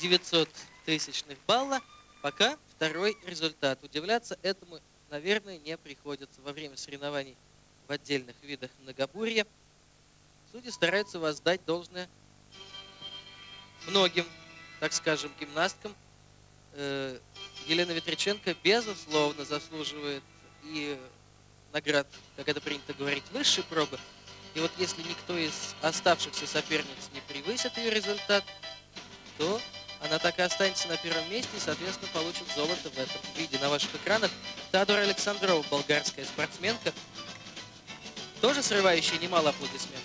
900 тысячных балла. Пока второй результат. Удивляться этому, наверное, не приходится. Во время соревнований в отдельных видах многобурья судьи стараются воздать должное многим, так скажем, гимнасткам. Елена Ветряченко, безусловно, заслуживает и наград, как это принято говорить, высшей пробы. И вот если никто из оставшихся соперниц не превысит ее результат, то она так и останется на первом месте и, соответственно, получит золото в этом виде. На ваших экранах Теодора Александрова, болгарская спортсменка, тоже срывающая немало аплодисментов.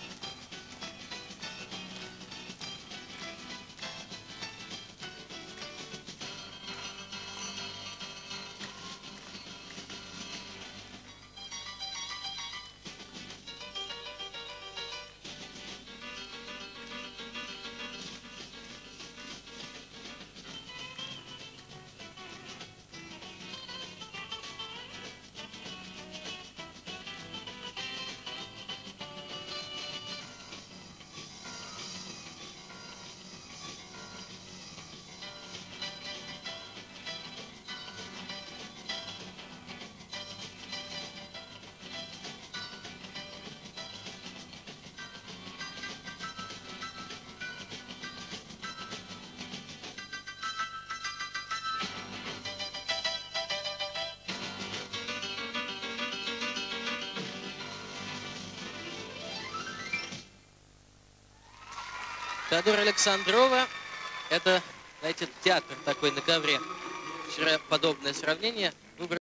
Теодора Александрова — это, знаете, театр такой на ковре. Вчера подобное сравнение